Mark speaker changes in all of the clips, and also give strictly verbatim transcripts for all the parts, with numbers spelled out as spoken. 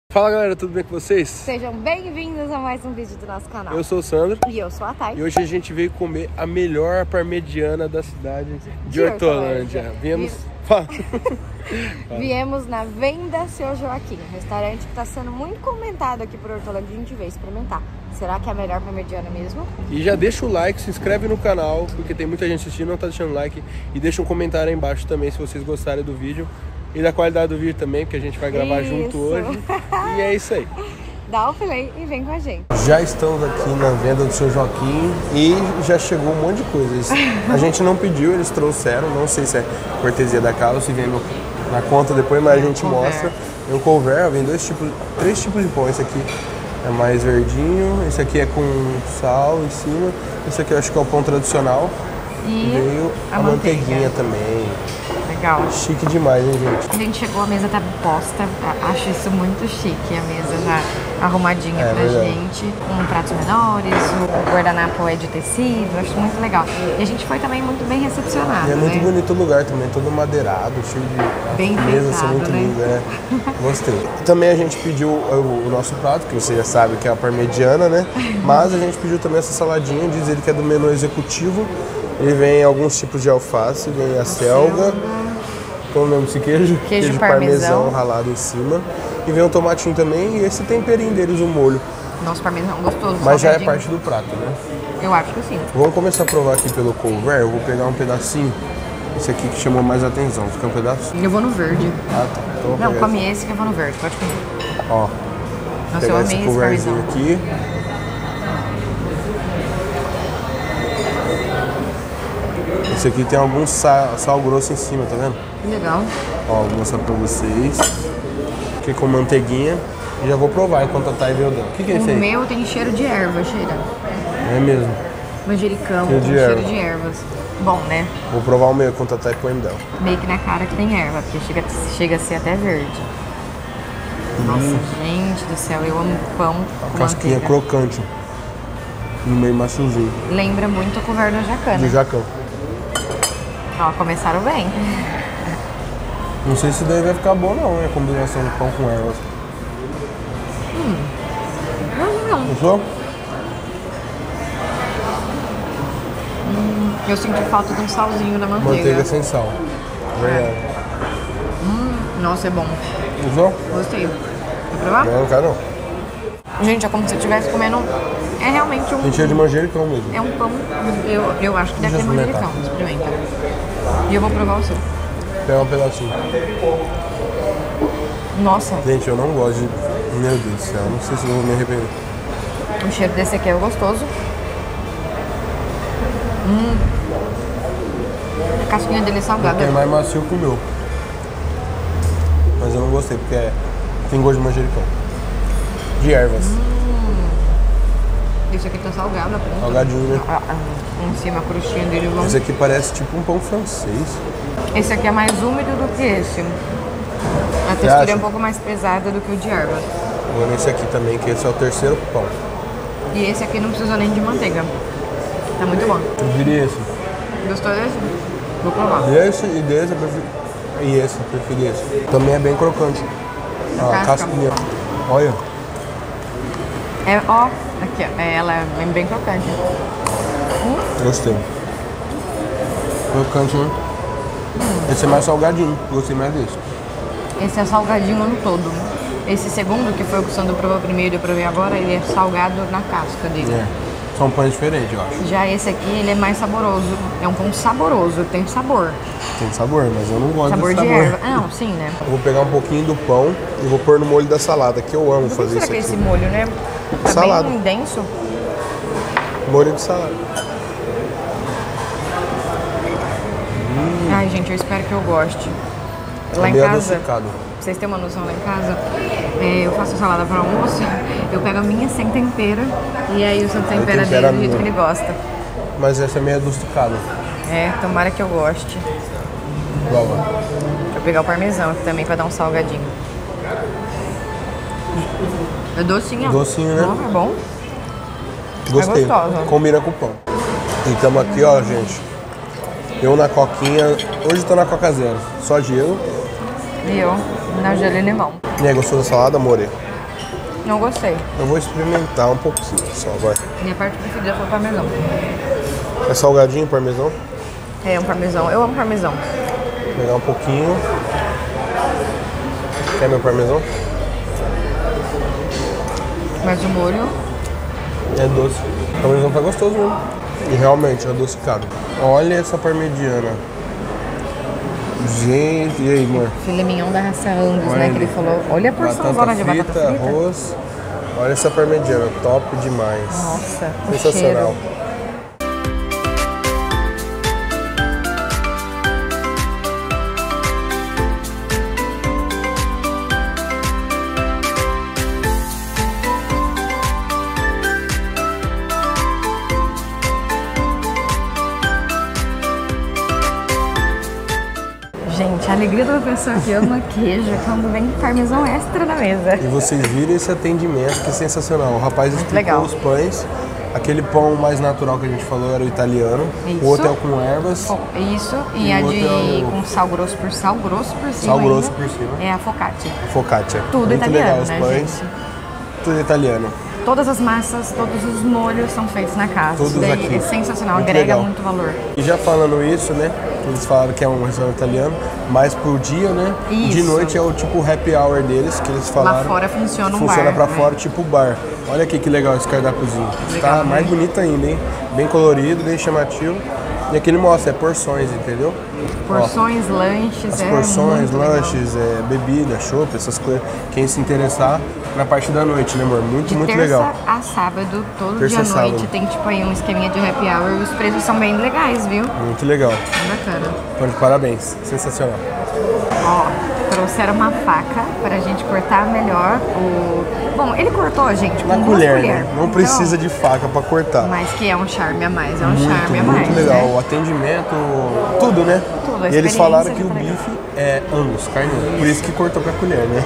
Speaker 1: Fala galera, tudo bem com vocês?
Speaker 2: Sejam bem-vindos a mais um vídeo do nosso canal.
Speaker 1: Eu sou o Sandro.
Speaker 2: E eu sou a Thay.
Speaker 1: E hoje a gente veio comer a melhor parmegiana da cidade de,
Speaker 2: de
Speaker 1: Hortolândia.
Speaker 2: Hortolândia.
Speaker 1: Viemos...
Speaker 2: Viemos na Venda Seu Joaquim, um restaurante que está sendo muito comentado aqui por Hortolândia. A gente veio experimentar. Será que é a melhor parmegiana mesmo?
Speaker 1: E já deixa o like, se inscreve no canal, porque tem muita gente assistindo, não tá deixando like. E deixa um comentário aí embaixo também se vocês gostarem do vídeo. E da qualidade do vídeo também, porque a gente vai gravar
Speaker 2: isso.
Speaker 1: junto hoje. E é isso aí.
Speaker 2: Dá o play e vem com a gente.
Speaker 1: Já estamos aqui na Venda do Seu Joaquim e já chegou um monte de coisas. A gente não pediu, eles trouxeram, não sei se é cortesia da casa ou se vem no, na conta depois, mas a gente mostra. Tem um couvert, vem dois tipos, três tipos de pão. Esse aqui é mais verdinho, esse aqui é com sal em cima, esse aqui eu acho que é o pão tradicional. E veio a, a manteiguinha também.
Speaker 2: Legal.
Speaker 1: Chique demais, hein, gente?
Speaker 2: A gente chegou, a mesa tá posta. Acho isso muito chique, a mesa já arrumadinha é, pra verdade. gente. Com pratos menores, o guardanapo é de tecido, acho muito legal. E a gente foi também muito bem recepcionado. E é
Speaker 1: muito
Speaker 2: né?
Speaker 1: bonito o lugar também, todo madeirado, cheio de
Speaker 2: bem
Speaker 1: mesa, assim, muito
Speaker 2: né?
Speaker 1: lindo, é. Gostei. Também a gente pediu o, o nosso prato, que você já sabe que é a parmegiana, né? Mas a gente pediu também essa saladinha, diz ele que é do menu executivo. Ele vem alguns tipos de alface, vem a selga, com o nome desse queijo,
Speaker 2: queijo,
Speaker 1: queijo
Speaker 2: parmesão.
Speaker 1: parmesão ralado em cima. E vem um tomatinho também e esse temperinho deles, o molho.
Speaker 2: Nosso parmesão gostoso.
Speaker 1: Mas já é parte do prato, né?
Speaker 2: Eu acho que sim.
Speaker 1: Vamos começar a provar aqui pelo couvert. Eu vou pegar um pedacinho. Esse aqui que chamou mais atenção. Fica um pedaço?
Speaker 2: Eu vou no verde.
Speaker 1: Ah, tá. Então
Speaker 2: Não, come esse que eu vou no verde. Pode comer.
Speaker 1: Ó.
Speaker 2: Nossa,
Speaker 1: pegar
Speaker 2: eu
Speaker 1: esse
Speaker 2: amei
Speaker 1: couvertzinho
Speaker 2: esse parmesão.
Speaker 1: aqui. Esse aqui tem algum sal, sal grosso em cima, tá vendo?
Speaker 2: Que legal.
Speaker 1: Ó, vou mostrar pra vocês. Aqui com manteiguinha. E já vou provar enquanto a Thay vê o dela. O que, que é esse aí?
Speaker 2: O meu tem cheiro de erva, cheira.
Speaker 1: É mesmo.
Speaker 2: Manjericão,
Speaker 1: cheiro de,
Speaker 2: cheiro
Speaker 1: erva.
Speaker 2: de ervas. Bom, né?
Speaker 1: Vou provar o meu enquanto a Thay põe o dela.
Speaker 2: Meio que na cara que tem erva, porque chega, chega a ser até verde. Nossa, hum. gente do céu, eu amo pão
Speaker 1: a
Speaker 2: com
Speaker 1: casquinha
Speaker 2: manteiga.
Speaker 1: crocante. No meio maciozinho.
Speaker 2: Lembra muito o couvert do Jacan,
Speaker 1: Do Jacão.
Speaker 2: Ó, começaram bem.
Speaker 1: Não sei se daí vai ficar bom não, né? A combinação de pão com ervas.
Speaker 2: Hum. Não, não.
Speaker 1: Gostou?
Speaker 2: Hum, eu senti falta de um salzinho na manteiga.
Speaker 1: Manteiga sem sal. Verdade.
Speaker 2: Hum, nossa, é bom.
Speaker 1: Gostou?
Speaker 2: Gostei. Quer provar?
Speaker 1: Não, não quero não.
Speaker 2: Gente, é como se eu estivesse comendo... É realmente um...
Speaker 1: Tem cheiro de manjericão mesmo.
Speaker 2: É um pão... Eu, eu acho que deve ter manjericão. Experimenta. E eu vou provar o seu.
Speaker 1: Pega um pedacinho.
Speaker 2: Nossa.
Speaker 1: Gente, eu não gosto de... Meu Deus do céu, não sei se eu vou me arrepender.
Speaker 2: O cheiro desse aqui é gostoso. Hum. A casquinha dele é salgada.
Speaker 1: É mais macio que o meu. Mas eu não gostei, porque é... tem gosto de manjericão. De ervas.
Speaker 2: Hum. Esse aqui tá salgado, a ponta.
Speaker 1: Salgadinho, né?
Speaker 2: Ah, ah, em cima, a crostinha dele. Vamos...
Speaker 1: Esse aqui parece tipo um pão francês.
Speaker 2: Esse aqui é mais úmido do que esse. A
Speaker 1: Você
Speaker 2: textura
Speaker 1: acha?
Speaker 2: é um pouco mais pesada do que o de ervas.
Speaker 1: Vou nesse aqui também, que esse é o terceiro pão.
Speaker 2: E esse aqui não precisa nem de manteiga. Tá muito bom.
Speaker 1: Eu diria esse.
Speaker 2: Gostou desse? Vou provar.
Speaker 1: Desse e desse eu prefiro. E esse, eu preferi esse. Também é bem crocante. Ó, a casquinha. Olha.
Speaker 2: É, ó, aqui, ó. É, ela é bem, bem crocante. Hum?
Speaker 1: Gostei. Crocante, né? Hum. Esse é mais salgadinho. Gostei mais desse.
Speaker 2: Esse é salgadinho o ano todo. Esse segundo, que foi o que o Sandro provou primeiro e eu provei agora, ele é salgado na casca dele.
Speaker 1: É. São pães diferentes, eu acho.
Speaker 2: Já esse aqui, ele é mais saboroso. É um pão saboroso, tem sabor.
Speaker 1: Tem sabor, mas eu não gosto
Speaker 2: sabor
Speaker 1: desse
Speaker 2: de
Speaker 1: sabor.
Speaker 2: erva. Ah, não, sim, né?
Speaker 1: Eu vou pegar um pouquinho do pão e vou pôr no molho da salada, que eu amo
Speaker 2: Por que
Speaker 1: fazer
Speaker 2: será
Speaker 1: isso
Speaker 2: que é
Speaker 1: aqui.
Speaker 2: esse molho, né? Tá
Speaker 1: salada.
Speaker 2: bem denso.
Speaker 1: Molho de salada.
Speaker 2: Hum. Ai, gente, eu espero que eu goste. Lá
Speaker 1: é
Speaker 2: em
Speaker 1: meio
Speaker 2: casa,
Speaker 1: adocicado.
Speaker 2: pra vocês terem uma noção, lá em casa, é, eu faço salada para almoço, eu pego a minha sem tempero e aí o Sandro tempera dele do jeito que ele gosta.
Speaker 1: Mas essa é meio adocicada.
Speaker 2: É, tomara que eu goste.
Speaker 1: Prova.
Speaker 2: Deixa eu pegar o parmesão aqui também pra dar um salgadinho. É docinho.
Speaker 1: Docinho, né?
Speaker 2: Oh, é bom.
Speaker 1: Gostei.
Speaker 2: É gostosa.
Speaker 1: Combina com o pão. E estamos aqui, ó, gente. Eu na coquinha. Hoje tô na Coca Zero. Só gelo.
Speaker 2: E eu na gelo e limão.
Speaker 1: E aí, gostou da salada, amore?
Speaker 2: Não gostei.
Speaker 1: Eu vou experimentar um pouquinho só, vai.
Speaker 2: Minha parte preferida foi o parmesão.
Speaker 1: É salgadinho o parmesão?
Speaker 2: É um parmesão. Eu amo parmesão.
Speaker 1: Vou pegar um pouquinho. Quer meu parmesão?
Speaker 2: Mas o molho...
Speaker 1: É doce. O parmesão tá gostoso mesmo. E realmente é adocicado. Olha essa parmegiana. Gente, e aí, amor?
Speaker 2: Filé mignon da raça Angus,
Speaker 1: Olha
Speaker 2: né?
Speaker 1: ali.
Speaker 2: Que ele falou. Olha a porçãozona de batata frita.
Speaker 1: Arroz. Olha essa parmegiana, top demais.
Speaker 2: Nossa,
Speaker 1: sensacional.
Speaker 2: O cheiro. Gente, a alegria da pessoa que ama queijo quando vem parmesão extra na mesa.
Speaker 1: E vocês viram esse atendimento, que é sensacional. O rapaz explicou
Speaker 2: legal.
Speaker 1: os pães. Aquele pão mais natural que a gente falou era o italiano.
Speaker 2: Isso.
Speaker 1: O outro é o com ervas.
Speaker 2: Isso, e,
Speaker 1: E
Speaker 2: a
Speaker 1: o outro
Speaker 2: de
Speaker 1: é o-
Speaker 2: com sal grosso por sal grosso por cima.
Speaker 1: Sal grosso
Speaker 2: ainda,
Speaker 1: por cima.
Speaker 2: É a focaccia.
Speaker 1: Focaccia.
Speaker 2: Tudo
Speaker 1: Muito
Speaker 2: italiano,
Speaker 1: legal os
Speaker 2: né,
Speaker 1: pães.
Speaker 2: gente?
Speaker 1: Tudo italiano.
Speaker 2: Todas as massas, todos os molhos são feitos na casa.
Speaker 1: Todos
Speaker 2: Isso daí
Speaker 1: aqui.
Speaker 2: é sensacional,
Speaker 1: Muito
Speaker 2: agrega
Speaker 1: legal.
Speaker 2: muito valor.
Speaker 1: E já falando isso, né? Eles falaram que é um restaurante italiano, mas pro dia, né?
Speaker 2: Isso.
Speaker 1: De noite é o tipo happy hour deles, que eles falaram.
Speaker 2: Lá fora funciona um
Speaker 1: Funciona
Speaker 2: bar,
Speaker 1: pra
Speaker 2: né?
Speaker 1: fora, tipo bar. Olha aqui que legal esse cardápiozinho.
Speaker 2: Legal,
Speaker 1: Tá
Speaker 2: né?
Speaker 1: mais bonito ainda, hein? Bem colorido, bem chamativo. E aqui ele mostra, é porções, entendeu?
Speaker 2: Porções, lanches,
Speaker 1: As
Speaker 2: é
Speaker 1: porções,
Speaker 2: muito legal.
Speaker 1: lanches, é, bebida, chopp, essas coisas. Quem se interessar na parte da noite, né, amor? Muito,
Speaker 2: De
Speaker 1: muito
Speaker 2: terça
Speaker 1: legal.
Speaker 2: a sábado, todo
Speaker 1: Terça
Speaker 2: dia
Speaker 1: a
Speaker 2: à noite,
Speaker 1: sábado.
Speaker 2: tem tipo aí um esqueminha de happy hour e os preços são bem legais, viu?
Speaker 1: Muito legal.
Speaker 2: Bem bacana.
Speaker 1: Então, de parabéns. Sensacional.
Speaker 2: Ó, trouxeram uma faca pra gente cortar melhor o... Bom, ele cortou, gente, com
Speaker 1: Na
Speaker 2: duas
Speaker 1: colher,
Speaker 2: colheres.
Speaker 1: né? Não precisa de faca pra cortar.
Speaker 2: Mas que é um charme a mais, é um
Speaker 1: Muito,
Speaker 2: charme a
Speaker 1: muito
Speaker 2: mais,
Speaker 1: legal.
Speaker 2: né?
Speaker 1: O atendimento, tudo, né?
Speaker 2: Tudo, a
Speaker 1: E eles
Speaker 2: experiência
Speaker 1: falaram que
Speaker 2: já
Speaker 1: o
Speaker 2: tá legal.
Speaker 1: bife é Angus, carne. Por isso que cortou com a colher, né?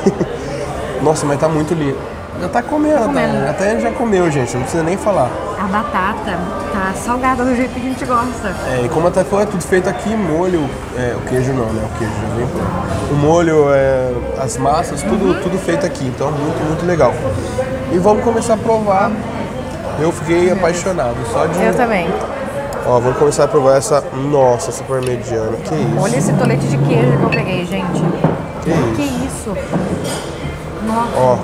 Speaker 1: Nossa, mas tá muito lindo. Já tá comendo, tá
Speaker 2: comendo.
Speaker 1: até já comeu, gente. Não precisa nem falar.
Speaker 2: A batata tá salgada do jeito que a gente gosta.
Speaker 1: É, e como a Thay falou, é tudo feito aqui, molho, é, o queijo não, né? O queijo já vem. O molho, é, as massas, tudo,
Speaker 2: Uhum.
Speaker 1: tudo feito aqui. Então, muito, muito legal. E vamos começar a provar. Eu fiquei apaixonado só de...
Speaker 2: Eu também.
Speaker 1: Ó, vamos começar a provar essa... Nossa, essa parmegiana. Que isso?
Speaker 2: Olha esse tolete de queijo que eu peguei, gente.
Speaker 1: Que isso?
Speaker 2: Que isso? Nossa.
Speaker 1: Ó,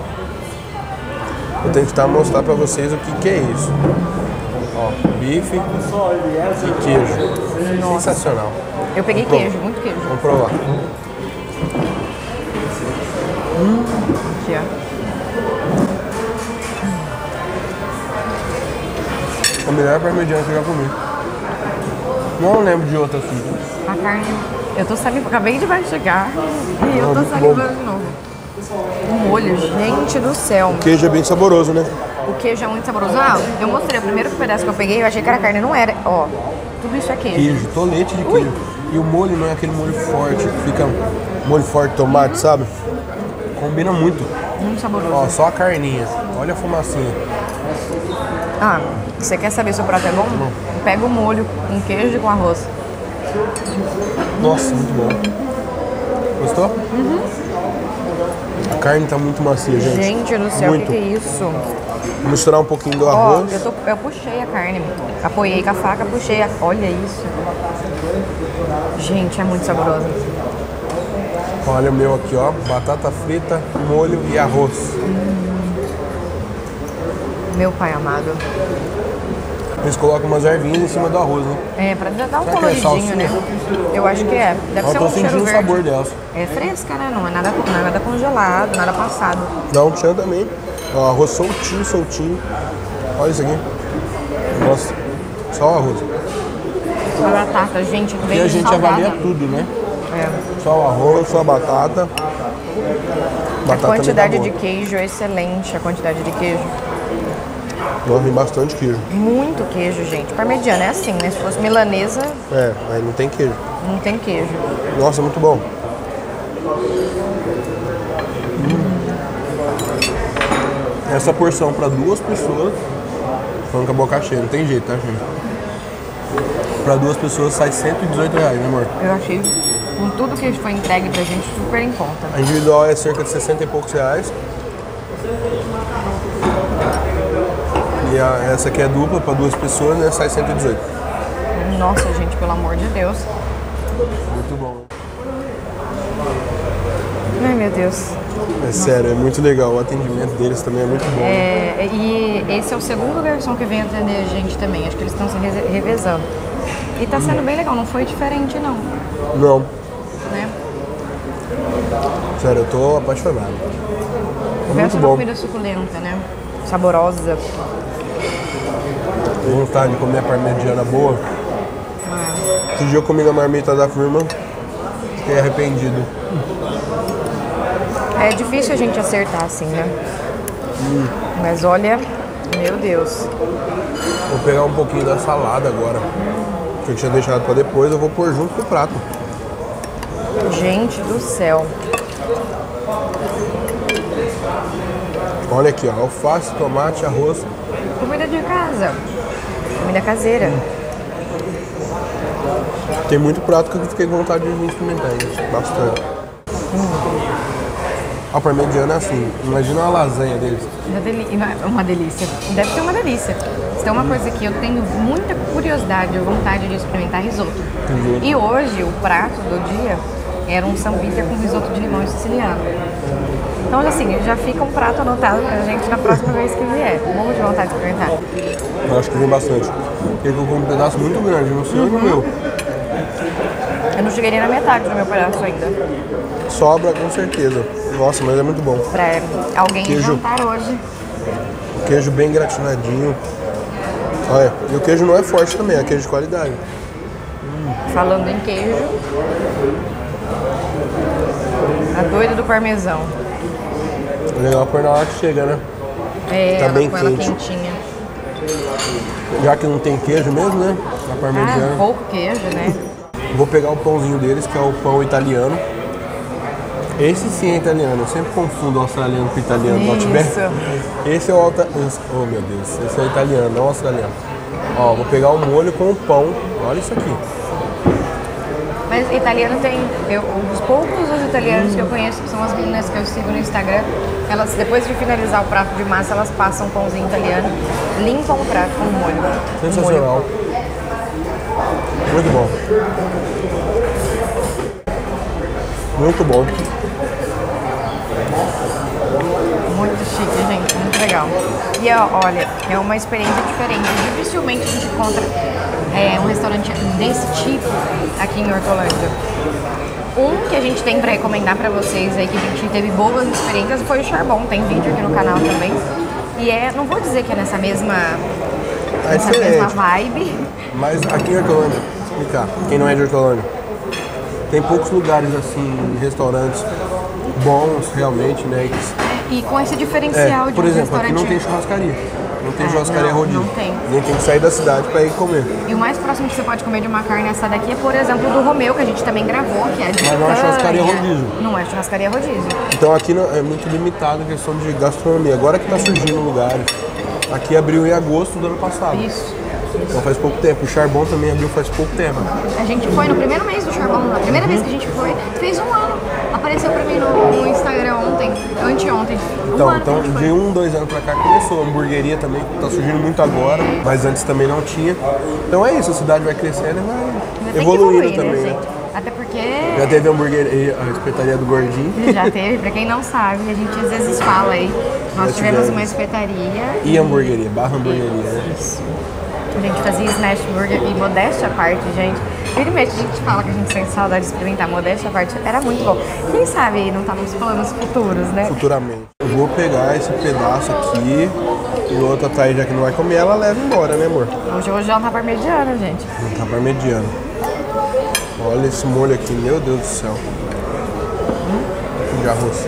Speaker 1: vou tentar mostrar pra vocês o que, que é isso. Ó, bife e queijo. Sensacional.
Speaker 2: Eu peguei
Speaker 1: Vamos
Speaker 2: queijo, muito queijo.
Speaker 1: Vamos provar.
Speaker 2: Aqui, ó.
Speaker 1: A melhor parmegiana que eu já comi. Não lembro de outra assim.
Speaker 2: A carne. Eu tô salivando. Acabei de mastigar e eu
Speaker 1: Ah,
Speaker 2: tô
Speaker 1: muito
Speaker 2: salivando de novo. O molho, gente do céu.
Speaker 1: O queijo é bem saboroso, né?
Speaker 2: O queijo é muito saboroso. Ah, eu mostrei o primeiro pedaço que eu peguei, eu achei que era carne, não era. Ó, tudo isso é queijo.
Speaker 1: Queijo, tolete de queijo. E o molho não é aquele molho forte, que fica molho forte, tomate, sabe? Combina muito.
Speaker 2: Muito saboroso.
Speaker 1: Ó, só a carninha. Olha a fumacinha.
Speaker 2: Ah, você quer saber se o prato é bom? Pega o molho com queijo e com arroz.
Speaker 1: Nossa, muito bom. Gostou? Uhum. A carne tá muito macia, gente.
Speaker 2: Gente do céu, o que,
Speaker 1: Muito.
Speaker 2: que é isso?
Speaker 1: Vou misturar um pouquinho do
Speaker 2: Ó,
Speaker 1: arroz.
Speaker 2: eu, tô, eu puxei a carne. Apoiei com a faca, puxei a... Olha isso. Gente, é muito saboroso.
Speaker 1: Olha o meu aqui, ó. Batata frita, molho e arroz.
Speaker 2: Meu pai amado.
Speaker 1: Eles colocam umas ervinhas em cima do arroz, né?
Speaker 2: É, pra dar um
Speaker 1: Será que é
Speaker 2: coloridinho,
Speaker 1: salsinha?
Speaker 2: né? Eu acho que é. Deve
Speaker 1: Eu
Speaker 2: ser
Speaker 1: tô
Speaker 2: um cheiro
Speaker 1: sentindo o
Speaker 2: verde.
Speaker 1: sabor delas.
Speaker 2: É fresca, né? Não é nada, não é nada congelado, nada passado.
Speaker 1: Dá um tchan também. Ó, arroz soltinho, soltinho. Olha isso aqui. Nossa, só o arroz.
Speaker 2: A batata, gente,
Speaker 1: E
Speaker 2: bem
Speaker 1: a gente
Speaker 2: salgada.
Speaker 1: avalia tudo, né?
Speaker 2: É.
Speaker 1: Só o arroz, só a batata.
Speaker 2: A
Speaker 1: Batata
Speaker 2: quantidade
Speaker 1: também
Speaker 2: de
Speaker 1: tá
Speaker 2: queijo é excelente, a quantidade de queijo.
Speaker 1: boa. Nossa, tem bastante queijo.
Speaker 2: Muito queijo, gente. Parmegiana é assim, né? Se fosse milanesa,
Speaker 1: É, aí não tem queijo.
Speaker 2: não tem queijo.
Speaker 1: Nossa, muito bom. Hum. Essa porção para duas pessoas, falando com a boca cheia, não tem jeito, tá, gente? Para duas pessoas sai cento e dezoito reais, né, amor?
Speaker 2: Eu achei, com tudo que foi entregue pra gente, super em conta.
Speaker 1: A individual é cerca de sessenta e poucos reais. E a, essa aqui é dupla para duas pessoas, né? Sai cento e dezoito.
Speaker 2: Nossa, gente, pelo amor de Deus.
Speaker 1: Muito bom.
Speaker 2: Ai, meu Deus.
Speaker 1: É Nossa. Sério, é muito legal. O atendimento deles também é muito bom.
Speaker 2: É, e esse é o segundo garçom que vem atender a gente também. Acho que eles estão se revezando. E tá sendo hum. bem legal, não foi diferente, não.
Speaker 1: Não.
Speaker 2: Né?
Speaker 1: Sério, eu tô apaixonado. É muito bom.
Speaker 2: Uma comida suculenta, né? Saborosa.
Speaker 1: Vontade de comer a parmegiana boa.
Speaker 2: Ah.
Speaker 1: Esse dia eu comi na marmita da firma, fiquei arrependido.
Speaker 2: É difícil a gente acertar assim, né?
Speaker 1: Hum.
Speaker 2: Mas olha, meu Deus.
Speaker 1: Vou pegar um pouquinho da salada agora. Que eu tinha deixado pra depois, eu vou pôr junto com o prato.
Speaker 2: Gente do céu.
Speaker 1: Olha aqui, ó, alface, tomate, arroz.
Speaker 2: Comida de casa. Comida caseira. Hum.
Speaker 1: Tem muito prato que eu fiquei com vontade de experimentar, gente. Bastante. Hum. A parmegiana é assim, imagina uma lasanha deles.
Speaker 2: Uma, deli uma delícia. Deve ser uma delícia. Se tem uma coisa que eu tenho muita curiosidade e vontade de experimentar, risoto. Risoto. E hoje, o prato do dia era um sambita com risoto de limão siciliano. Então, assim, já fica um prato anotado pra gente na próxima vez que vier. Morro de vontade de experimentar.
Speaker 1: Eu acho que vem bastante. Porque eu como um pedaço muito grande, não sei onde o meu.
Speaker 2: Eu não cheguei nem na metade do meu pedaço ainda.
Speaker 1: Sobra, com certeza. Nossa, mas é muito bom.
Speaker 2: Pra alguém
Speaker 1: queijo,
Speaker 2: jantar hoje.
Speaker 1: O queijo bem gratinadinho. Olha, e o queijo não é forte também, é queijo de qualidade.
Speaker 2: Hum. Falando em queijo, a doida do parmesão.
Speaker 1: É legal pôr na hora que chega, né?
Speaker 2: É,
Speaker 1: tá
Speaker 2: ela
Speaker 1: bem
Speaker 2: com
Speaker 1: quente.
Speaker 2: Ela quentinha.
Speaker 1: Já que não tem queijo mesmo, né? Na parmegiana.
Speaker 2: Ah, pouco queijo, né?
Speaker 1: Vou pegar o pãozinho deles, que é o pão italiano. Esse sim é italiano, eu sempre confundo o australiano com o italiano do Outback. Esse é o alta... Oh meu Deus, esse é o italiano, não o australiano. Ó, vou pegar o molho com o pão, olha isso aqui.
Speaker 2: Mas italiano tem, eu, os poucos os italianos hum. que eu conheço, que são as meninas que eu sigo no Instagram, elas depois de finalizar o prato de massa, elas passam um pãozinho italiano, limpam o prato com o molho.
Speaker 1: Sensacional.
Speaker 2: Molho.
Speaker 1: Muito bom. Muito bom.
Speaker 2: Muito chique, gente. Muito legal. E olha, é uma experiência diferente. Dificilmente a gente encontra é, um restaurante desse tipo aqui em Hortolândia. Um que a gente tem para recomendar para vocês aí, que a gente teve boas experiências, foi o Charbon. Tem vídeo aqui no canal também. E é, não vou dizer que é nessa mesma,
Speaker 1: é
Speaker 2: nessa mesma vibe.
Speaker 1: Mas aqui em Hortolândia, vou explicar, quem não é de Hortolândia, tem poucos lugares assim, restaurantes bons realmente, né?
Speaker 2: É, e com esse diferencial
Speaker 1: é,
Speaker 2: de
Speaker 1: por
Speaker 2: um
Speaker 1: exemplo,
Speaker 2: restaurante...
Speaker 1: aqui não tem churrascaria. Não tem
Speaker 2: é,
Speaker 1: churrascaria
Speaker 2: não,
Speaker 1: rodízio.
Speaker 2: Não tem.
Speaker 1: A gente tem que sair da cidade para ir comer.
Speaker 2: E o mais próximo que você pode comer de uma carne assada aqui é, por exemplo, do Romeu, que a gente também gravou, que é de
Speaker 1: Mas não é churrascaria rodízio.
Speaker 2: Não é churrascaria rodízio.
Speaker 1: Então aqui é muito limitado a questão de gastronomia. Agora que está surgindo lugares. Aqui abriu em agosto do ano passado.
Speaker 2: Isso.
Speaker 1: Então faz pouco tempo. O Charbon também abriu faz pouco tempo.
Speaker 2: A gente foi no primeiro mês do Charbon, na primeira uhum. vez que a gente foi, fez um ano. Apareceu pra mim no, no Instagram ontem, anteontem. Um
Speaker 1: então,
Speaker 2: ano
Speaker 1: então de foi. um, dois anos pra cá começou. A hamburgueria também tá surgindo muito agora, mas antes também não tinha. Então é isso, a cidade vai crescendo e vai evoluindo evoluir, também. Né, gente?
Speaker 2: Até porque...
Speaker 1: Já teve a hamburgueria, a espetaria do Gordinho.
Speaker 2: Já teve, pra quem não sabe, a gente às vezes fala aí. Nós Já tivemos, tivemos uma espetaria.
Speaker 1: E hamburgueria, barra hamburgueria, né?
Speaker 2: Isso. A gente fazia smash burger e modéstia à parte, gente. Vira e mexe, a gente fala que a gente sente saudade de experimentar modéstia à parte. Era muito bom. Quem sabe aí não tá nos planos futuros, né?
Speaker 1: Futuramente. Eu vou pegar esse pedaço aqui e o outro Thaís, já que não vai comer, ela leva embora, né, amor?
Speaker 2: Hoje, hoje ela tá parmegiana, gente.
Speaker 1: Não tá parmegiana. Olha esse molho aqui, meu Deus do céu. Hum? De arroz.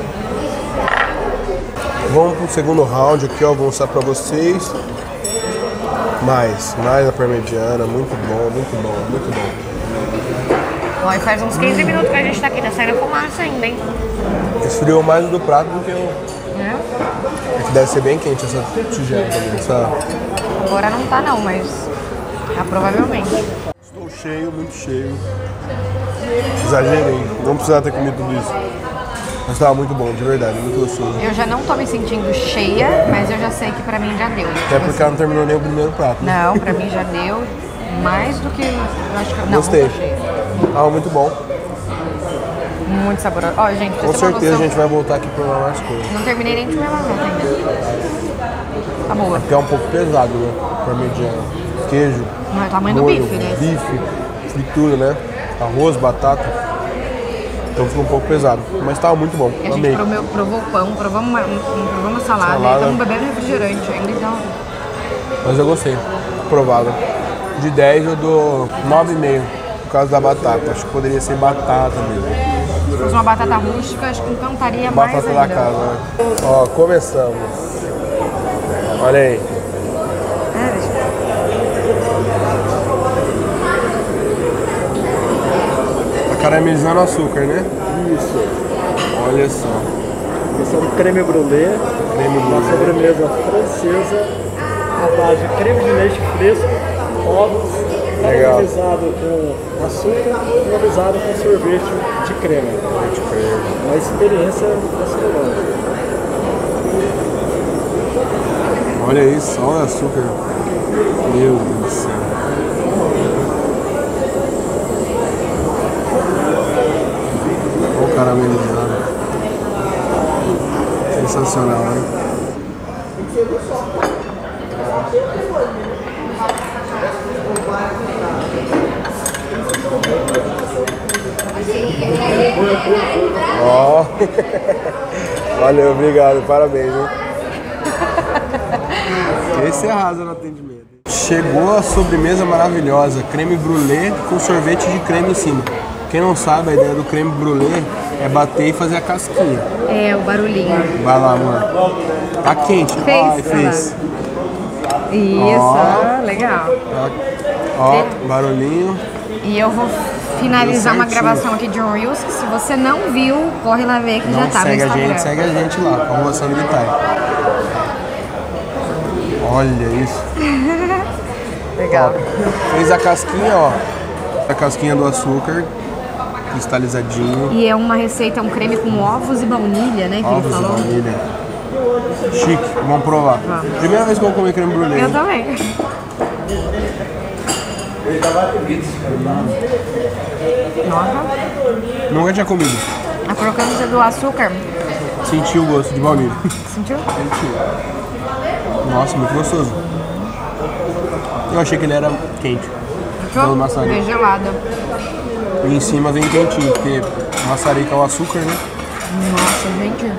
Speaker 1: Vamos pro segundo round aqui, ó. Vou mostrar pra vocês. Mais, mais a parmegiana, muito bom, muito bom, muito bom.
Speaker 2: Ó, e faz uns quinze minutos que a gente tá aqui, tá saindo fumaça ainda, hein?
Speaker 1: Esfriou mais do prato do que o...
Speaker 2: É?
Speaker 1: É que deve ser bem quente essa tigela também, essa...
Speaker 2: Agora não tá não, mas... Ah, provavelmente.
Speaker 1: Estou cheio, muito cheio. Exagerei, não precisava ter comido tudo isso. Mas tava muito bom, de verdade, muito gostoso.
Speaker 2: Eu já não tô me sentindo cheia, mas eu já sei que pra mim já deu.
Speaker 1: Até porque ela não terminou nem o primeiro prato. Né?
Speaker 2: Não, pra mim já deu mais do que... Eu acho que... Não,
Speaker 1: Gostei.
Speaker 2: Não tô cheia.
Speaker 1: Ah, muito bom.
Speaker 2: Muito saboroso. Ó, gente, pra
Speaker 1: Com
Speaker 2: você ter uma
Speaker 1: certeza
Speaker 2: noção,
Speaker 1: a gente vai voltar aqui pra provar mais coisas.
Speaker 2: não terminei nem de comer batata ainda. Tá boa.
Speaker 1: Porque é um pouco pesado, né? Pra mediana. Queijo,
Speaker 2: Não é o tamanho do
Speaker 1: molho,
Speaker 2: bife, né?
Speaker 1: bife, fritura, né? Arroz, batata. Então ficou um pouco pesado. Mas tava muito bom.
Speaker 2: E a gente
Speaker 1: Amei.
Speaker 2: provou, provou o pão, provamos uma, provamos uma salada,
Speaker 1: Salada.
Speaker 2: e estamos bebendo refrigerante ainda, então...
Speaker 1: Mas eu gostei. Aprovado. De dez eu dou nove vírgula cinco por causa da batata. Acho que poderia ser batata mesmo.
Speaker 2: Se fosse uma batata rústica, acho que encantaria mais
Speaker 1: Batata
Speaker 2: ainda.
Speaker 1: da casa, né? Ó, começamos. Olha aí.
Speaker 2: É, deixa eu-
Speaker 1: Tá caramelizando açúcar, né?
Speaker 3: Isso.
Speaker 1: Olha só.
Speaker 3: Esse é um creme brulee,
Speaker 1: Creme
Speaker 3: uma
Speaker 1: brulee.
Speaker 3: sobremesa francesa, à base de creme de leite fresco, ovos,
Speaker 1: Legal.
Speaker 3: caramelizado com açúcar e finalizado com sorvete de creme.
Speaker 1: Leite creme.
Speaker 3: Uma experiência gastronômica.
Speaker 1: Olha isso, olha o açúcar. Meu Deus do céu. Olha o caramelizado. Sensacional, né? Ó. Valeu, obrigado, parabéns, hein? Esse arrasa no atendimento. Chegou a sobremesa maravilhosa, creme brulee com sorvete de creme em cima. Quem não sabe, a ideia do creme brulee é bater e fazer a casquinha.
Speaker 2: É, o barulhinho.
Speaker 1: Vai lá, amor. Tá quente.
Speaker 2: Fez,
Speaker 1: Ai, fez.
Speaker 2: Isso,
Speaker 1: Ó.
Speaker 2: legal.
Speaker 1: Ó, barulhinho.
Speaker 2: E eu vou finalizar uma
Speaker 1: certinho.
Speaker 2: gravação aqui de um Reels, que se você não viu, corre lá ver que
Speaker 1: Não
Speaker 2: já tá no
Speaker 1: segue a
Speaker 2: Instagram.
Speaker 1: gente, segue a gente lá, arroba Sandra Itai. Olha isso.
Speaker 2: Legal.
Speaker 1: Fez a casquinha, ó. A casquinha do açúcar, cristalizadinho.
Speaker 2: E é uma receita, um creme com ovos e baunilha, né, que
Speaker 1: Ovos
Speaker 2: ele
Speaker 1: e
Speaker 2: falou.
Speaker 1: baunilha. Chique, vamos provar.
Speaker 2: Vamos.
Speaker 1: Primeira vez que eu vou comer creme brulee.
Speaker 2: Eu também. Nossa,
Speaker 1: Nunca tinha comido.
Speaker 2: a crocância do açúcar,
Speaker 1: Senti o gosto de baunilha.
Speaker 2: sentiu?
Speaker 1: Nossa, muito gostoso. Eu achei que ele era quente. Pelo maçarico.
Speaker 2: Bem gelada.
Speaker 1: E em cima vem quentinho, porque maçarica é o açúcar, né?
Speaker 2: Nossa, gente.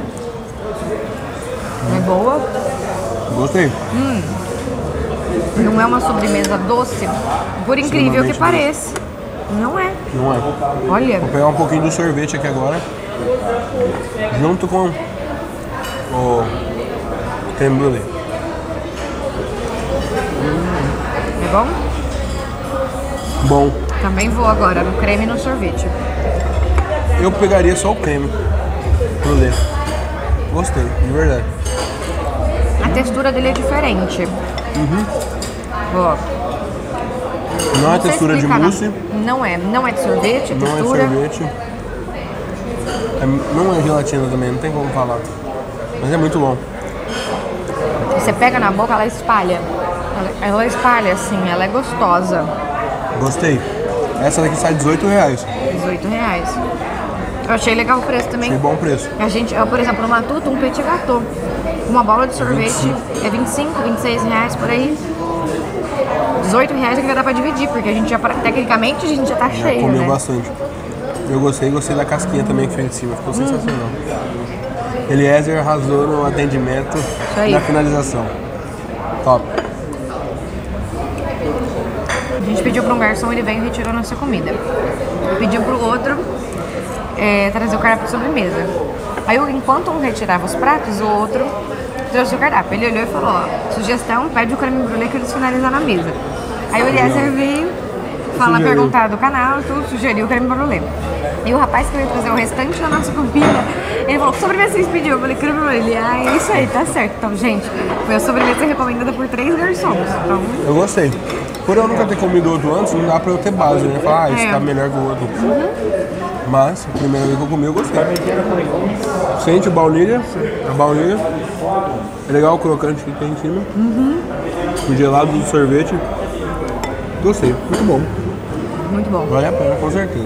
Speaker 2: É boa.
Speaker 1: Gostei.
Speaker 2: Não é uma sobremesa doce, por incrível que
Speaker 1: Extremamente
Speaker 2: pareça. Não é.
Speaker 1: Não é.
Speaker 2: Olha,
Speaker 1: Vou pegar um pouquinho do sorvete aqui agora. Junto com o creme brulee.
Speaker 2: é bom?
Speaker 1: Bom,
Speaker 2: Também vou agora no creme e no sorvete.
Speaker 1: eu pegaria só o creme brulee. Gostei, de verdade.
Speaker 2: A textura dele é diferente.
Speaker 1: Uhum.
Speaker 2: Ó,
Speaker 1: Não é
Speaker 2: sei
Speaker 1: textura de
Speaker 2: explicar,
Speaker 1: mousse,
Speaker 2: Não. não é. Não é de sorvete, é
Speaker 1: não é
Speaker 2: textura.
Speaker 1: sorvete. É- não é gelatina também, não tem como falar. Mas é muito bom.
Speaker 2: Você pega na boca, ela espalha. Ela, ela espalha, assim, ela é gostosa.
Speaker 1: Gostei. Essa daqui sai dezoito reais.
Speaker 2: dezoito reais. Eu achei legal o preço também.
Speaker 1: Achei bom preço.
Speaker 2: A gente, eu, por exemplo, no Matuto, um petit gâteau. Uma bola de sorvete é vinte e cinco, vinte e seis reais por aí. dezoito reais é que vai dar pra dividir, porque a gente já, tecnicamente, a gente já tá
Speaker 1: Já
Speaker 2: cheio,
Speaker 1: comeu
Speaker 2: né?
Speaker 1: bastante. Eu gostei, gostei da casquinha também que fez em cima. Ficou sensacional. Eliezer arrasou no atendimento
Speaker 2: aí.
Speaker 1: na finalização. Top.
Speaker 2: A gente pediu para um garçom, ele veio e retirou nossa comida. Pediu para o outro é, trazer o cardápio de sobremesa. Aí, eu, enquanto um retirava os pratos, o outro trouxe o cardápio. Ele olhou e falou, ó, sugestão, pede o creme brulee que eles finalizam na mesa. Aí o Eliezer veio, fala,
Speaker 1: Sugeriu.
Speaker 2: perguntar do canal, tudo, sugeriu o creme brulee. E o rapaz que veio trazer o restante da nossa comida, ele falou, que sobremesa vocês pediu? Eu falei, creme brulee. Ele, ah, é isso aí, tá certo. Então, gente, foi a sobremesa recomendada por três garçons. Então,
Speaker 1: Eu gostei. Por eu nunca ter comido outro antes, não dá pra eu ter base, né? Falar, ah, esse
Speaker 2: É.
Speaker 1: tá melhor que o outro. Mas, a primeira vez que eu comi, eu gostei. Sente baunilha, a baunilha. É legal o crocante que tem em cima.
Speaker 2: Uhum.
Speaker 1: O gelado do sorvete. Gostei, muito bom.
Speaker 2: Muito bom.
Speaker 1: Vale a pena, com certeza.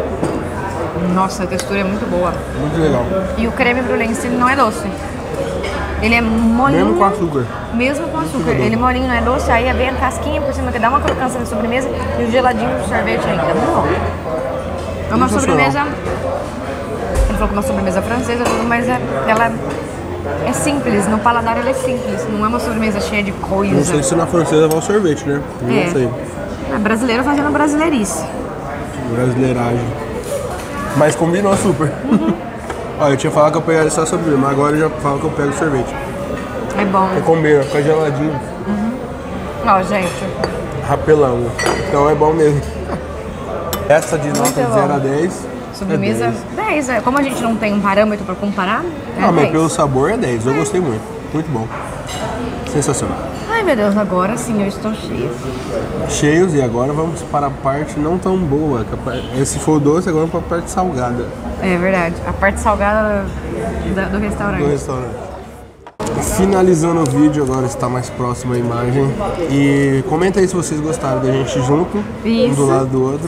Speaker 2: Nossa, a textura é muito boa.
Speaker 1: Muito legal.
Speaker 2: E o creme brulee em si não é doce. Ele é molinho.
Speaker 1: Mesmo com açúcar.
Speaker 2: Mesmo com açúcar. Ele é molinho, não é doce, aí vem a casquinha por cima que dá uma crocância na sobremesa e o geladinho do sorvete ainda. Muito bom. É uma sobremesa... Ele falou que é uma sobremesa francesa, tudo, mas é, ela é simples. No paladar ela é simples. Não é uma sobremesa cheia de coisa.
Speaker 1: Não sei se na francesa vai o sorvete, né? Não
Speaker 2: É.
Speaker 1: sei.
Speaker 2: É brasileiro fazendo brasileirice.
Speaker 1: Brasileiragem. Mas combinou super.
Speaker 2: Uhum.
Speaker 1: Ó, eu tinha falado que eu pegaria só sobremesa, mas agora eu já falo que eu pego sorvete.
Speaker 2: É bom.
Speaker 1: Porque combina, fica geladinho,
Speaker 2: Ó, gente.
Speaker 1: rapelando. Então é bom mesmo. Essa de nota de
Speaker 2: bom.
Speaker 1: zero a dez.
Speaker 2: Sobremesa
Speaker 1: É
Speaker 2: dez. É. Como a gente não tem um parâmetro pra comparar, é
Speaker 1: Ah, mas
Speaker 2: dez.
Speaker 1: pelo sabor é dez. Eu gostei muito. Muito bom. Sensacional.
Speaker 2: Ai, meu Deus, agora sim eu estou cheia.
Speaker 1: Cheios e agora vamos para a parte não tão boa. que a par- Esse for doce, agora para a parte salgada
Speaker 2: É verdade. A parte salgada da- do restaurante.
Speaker 1: do restaurante. Finalizando o vídeo, agora está mais próximo a imagem. E comenta aí se vocês gostaram da gente junto, um
Speaker 2: Isso.
Speaker 1: do lado do outro.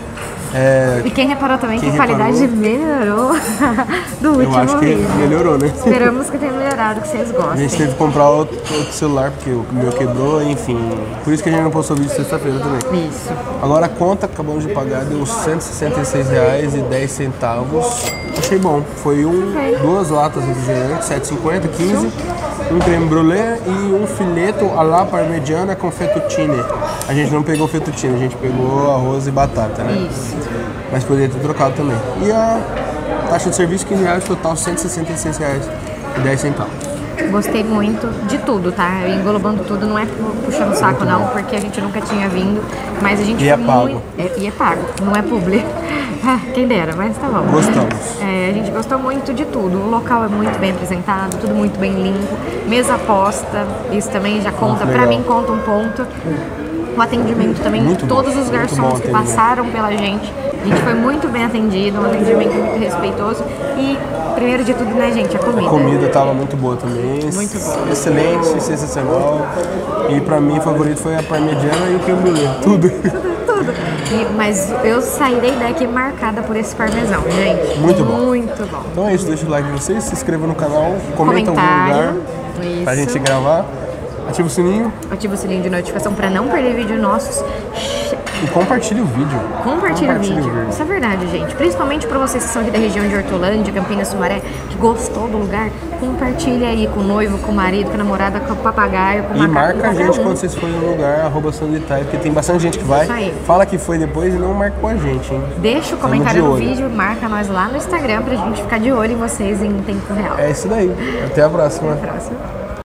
Speaker 1: É,
Speaker 2: E quem reparou também
Speaker 1: Quem
Speaker 2: que a qualidade
Speaker 1: reparou?
Speaker 2: melhorou do
Speaker 1: eu
Speaker 2: último
Speaker 1: acho que
Speaker 2: vídeo.
Speaker 1: melhorou, né?
Speaker 2: Esperamos que tenha melhorado, que vocês
Speaker 1: A
Speaker 2: gostem.
Speaker 1: gente teve que comprar outro, outro celular porque o meu quebrou, enfim. Por isso que a gente não postou vídeo sexta-feira também.
Speaker 2: Isso.
Speaker 1: Agora a conta que acabamos de pagar deu cento e sessenta e seis reais e dez centavos. Achei bom. Foi um, duas latas de refrigerante, sete e cinquenta, quinze, um creme brulee e um fileto à la parmegiana com fettuccine. A gente não pegou fettuccine, a gente pegou arroz e batata, né?
Speaker 2: Isso.
Speaker 1: Mas poderia ter trocado também. E a taxa de serviço quinze reais, total cento e sessenta e seis reais e dez centavos.
Speaker 2: Gostei muito de tudo, tá? Englobando tudo, não é pu- puxando o saco não, porque a gente nunca tinha vindo, mas a gente
Speaker 1: E
Speaker 2: foi
Speaker 1: é pago.
Speaker 2: muito... É, e é pago, não é publi. Ah, quem dera, mas tá bom.
Speaker 1: Gostamos.
Speaker 2: É, a gente gostou muito de tudo. O local é muito bem apresentado, tudo muito bem limpo. Mesa posta, isso também já conta, pra
Speaker 1: legal.
Speaker 2: mim conta um ponto. O atendimento também,
Speaker 1: Muito bom,
Speaker 2: todos os
Speaker 1: muito bom
Speaker 2: garçons que
Speaker 1: atendimento.
Speaker 2: passaram pela gente, a gente foi muito bem atendido, um atendimento muito respeitoso e, primeiro de tudo, né, gente, a comida.
Speaker 1: A comida estava muito boa também.
Speaker 2: Muito boa.
Speaker 1: Excelente, sensacional. E pra mim, o favorito foi a parmegiana e o creme brulee. Tudo.
Speaker 2: Tudo. E- mas eu sairei daqui marcada por esse parmesão, gente.
Speaker 1: Muito bom.
Speaker 2: Muito bom.
Speaker 1: Então é isso, deixa o like de vocês, se inscreva no canal, comenta em algum
Speaker 2: Comentário.
Speaker 1: lugar
Speaker 2: Isso.
Speaker 1: pra gente gravar. Ativa o sininho
Speaker 2: Ativa o sininho de notificação para não perder vídeo nossos.
Speaker 1: e compartilhe o vídeo.
Speaker 2: Compartilha o
Speaker 1: Compartilhe
Speaker 2: vídeo. Isso é verdade, gente. Principalmente para vocês que são aqui da região de Hortolândia, Campinas, Sumaré, que gostou do lugar, compartilha aí com o noivo, com o marido, com a namorada, com o papagaio, com o
Speaker 1: E
Speaker 2: macaco,
Speaker 1: marca
Speaker 2: com
Speaker 1: a gente
Speaker 2: qualquer um.
Speaker 1: quando vocês forem no lugar, arroba Sanditai, porque tem bastante gente que vai.
Speaker 2: Isso aí.
Speaker 1: Fala que foi depois e não marcou a gente, hein?
Speaker 2: Deixa o
Speaker 1: Tamo
Speaker 2: comentário
Speaker 1: de
Speaker 2: no
Speaker 1: olho.
Speaker 2: vídeo, marca nós lá no Instagram pra gente ficar de olho em vocês em tempo real.
Speaker 1: É isso daí. Até a próxima.
Speaker 2: Próximo.